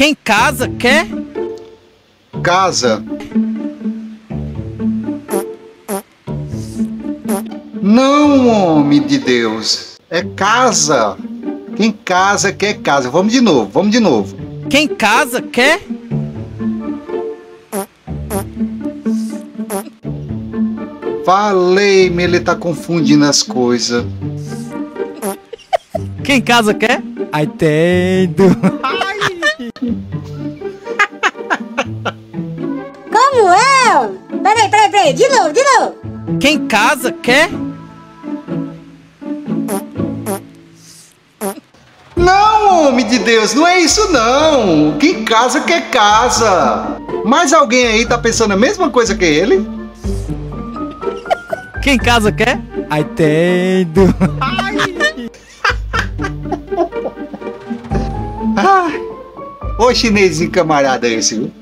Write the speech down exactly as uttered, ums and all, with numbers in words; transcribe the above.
Quem casa quer? Casa. Não, homem de Deus. É casa. Quem casa quer casa. Vamos de novo, vamos de novo. Quem casa quer? Falei-me, ele tá confundindo as coisas. Quem casa quer? Ai, entendo. Como é? Peraí, peraí, peraí. De novo, de novo. Quem casa quer? Não, homem de Deus, não é isso não. Quem casa quer casa. Mas alguém aí tá pensando a mesma coisa que ele? Quem casa quer? Ai, entendo. Ah, ô chinesinho camarada esse, viu?